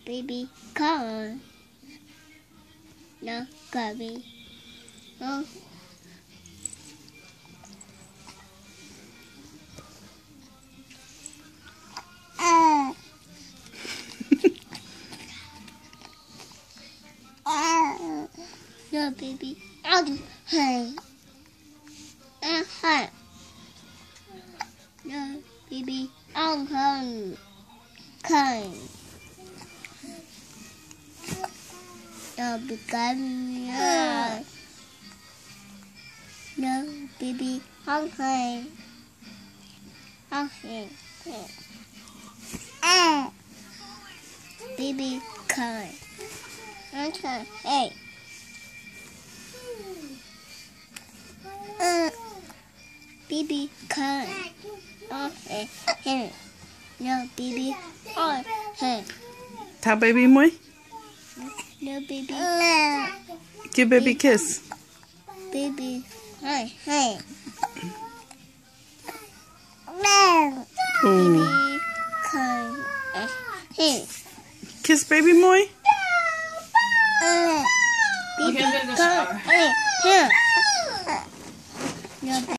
baby, come on. No, baby. No. No, baby. I'll do. Hey. Hi. No, baby. I'll come. Come. No, become. No, baby. I'll come. I'll come. Baby, come. Okay. Hey. Baby, come. Okay. Here. No, baby. Oh, hey. Tell baby moi. No, baby. Give baby kiss. Baby. Hey, hey. Ooh. Baby, come. Hey. Kiss baby moi. Baby, come. Hey, here. No,